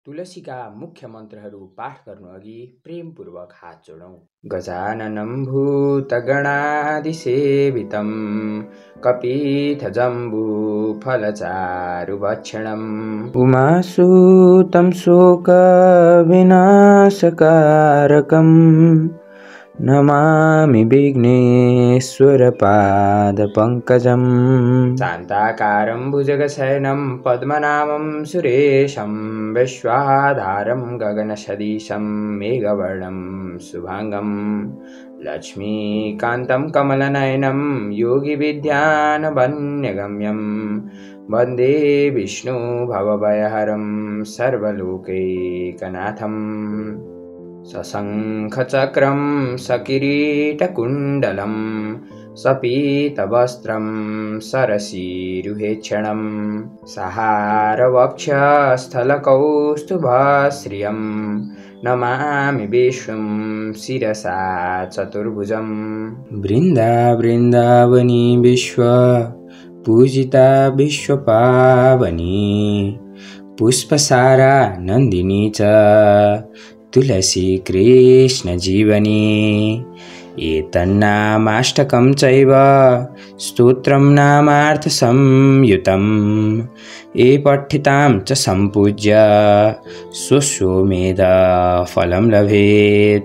तुलसीका मुख्य मन्त्रहरू पाठ गर्नुअघि प्रेमपूर्वक हात जोडौँ। गजाननं भूतगणादिसेवितं कपित्थजम्बूफलचारुभक्षणम् उमासुतं शोकविनाशकारकम् नमामि विघ्नेश्वरपादपङ्कजम्। शान्ताकारं भुजगशयनं पद्मनाभं सुरेशं विश्वाधारं गगनसदृशं मेघवर्णं शुभांगं लक्ष्मीकान्तं कमलनयनं योगिविद्यानवन्यगम्यं वन्दे विष्णु भवभयहरं सर्वलोकैकनाथम्। सशङ्खचक्रं सकिरीटकुण्डलं सपीतवस्त्रं सरसीरुहेक्षणं सहारवक्षस्थलकौस्तुभश्रियं नमामि विष्णुं शिरसा चतुर्भुजं। वृन्दावनी विश्व पूजिता विश्वपावनी पुष्पसारा नन्दिनी च तुलसी कृष्ण जीवनी। एतन्नामाष्टकं चैव स्तोत्रं नामार्थसंयुतं ये पठितां च सम्पूज्य स्वस्वमेध फलं लभेत्।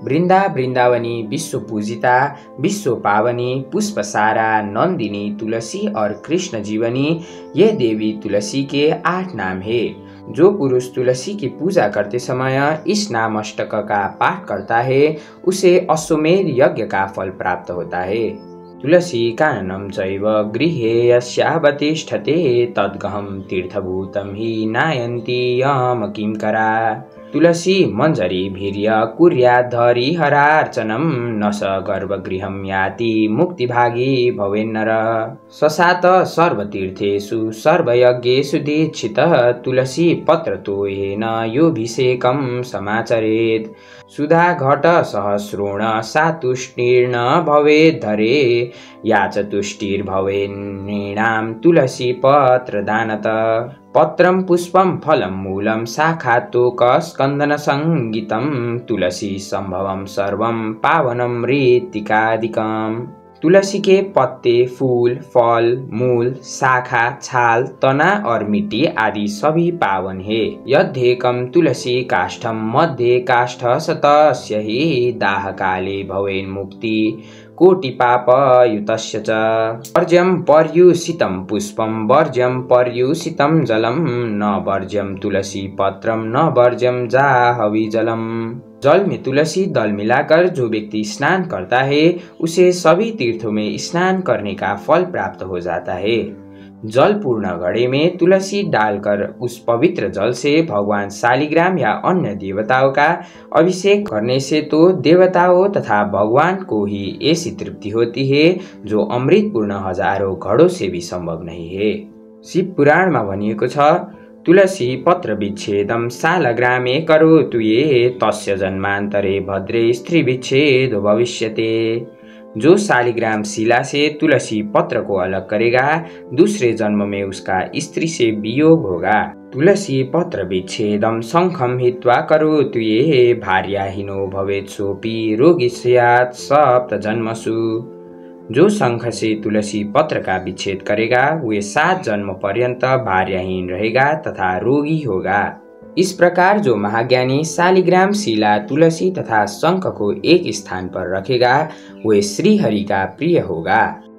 वृंदावनी विश्व पूजिता विश्व पावनी पुष्पसारा नंदिनी तुलसी और कृष्ण जीवनी, ये देवी तुलसी के 8 नाम है। जो पुरुष तुलसी की पूजा करते समय इस नाम अष्टक का पाठ करता है उसे अश्वमेध यज्ञ का फल प्राप्त होता है। तुलसी काननं चैव गृहे यस्यावतिष्ठते तद्गहं तीर्थभूतं हि नायन्ति यमकिंकरा। तुलसी मंजरी भीर्य कुर्याद्धरि हरार्चनं न स गर्भगृहं याति मुक्तिभागी भवेन्नर। ससात सर्वतीर्थेषु सर्वयज्ञेषु दीक्षितः तुलसी पत्रतोयेन योऽभिषेकं समाचरेत्। सुधा घट सहस्रोण सातुष्टीर्ण भवेद्धरे या च तुष्टिर्भवेन्नृणां तुलसी पत्रदानत। पत्रं पुष्पं फलं मूलं शाखा तोकस्कन्दन संगीतं तुलसी संभवं सर्वं पावनं मृत्तिकादिकम्। तुलसी के पत्ते, फूल, फल, मूल, शाखा, छाल, तना और मिट्टी आदि सभी पावन है। यद्धेकं तुलसी काष्ठं मध्ये काष्ठ तस्य हि दाह काले भवेन्मुक्ति कोटि पापयुतस्य च। वर्ज्यं पर्युषितं पुष्पं वर्ज्यं पर्युषितं जलं न वर्ज्यं तुलसी पत्रं न वर्ज्यं जाह्नवी जलम। जल में तुलसी दल मिलाकर जो व्यक्ति स्नान करता है उसे सभी तीर्थों में स्नान करने का फल प्राप्त हो जाता है। जल पूर्ण घड़े में तुलसी डालकर उस पवित्र जल से भगवान शालिग्राम या अन्य देवताओं का अभिषेक करने से तो देवताओं तथा भगवान को ही ऐसी तृप्ति होती है जो अमृतपूर्ण हजारों घड़ों से भी संभव नहीं है। शिव पुराण में भनिएको छ, तुलसी पत्र विच्छेदम शालग्रामे करोतु ये तस्य जन्मांतरे भद्रे स्त्री विच्छेदो भविष्यते। जो शालिग्राम शिला से तुलसी पत्र को अलग करेगा दूसरे जन्म में उसका स्त्री से वियोग होगा। तुलसी पत्र विच्छेदम शंखम हित्वा करोतु ये भार्याहीनो भवेत् सोऽपि रोगी स्यात् सप्त जन्मसु। जो शंख से तुलसी पत्र का विच्छेद करेगा वे 7 जन्म पर्यंत भार्याहीन रहेगा तथा रोगी होगा। इस प्रकार जो महाज्ञानी शालिग्राम शिला तुलसी तथा शंख को एक स्थान पर रखेगा वे श्रीहरि का प्रिय होगा।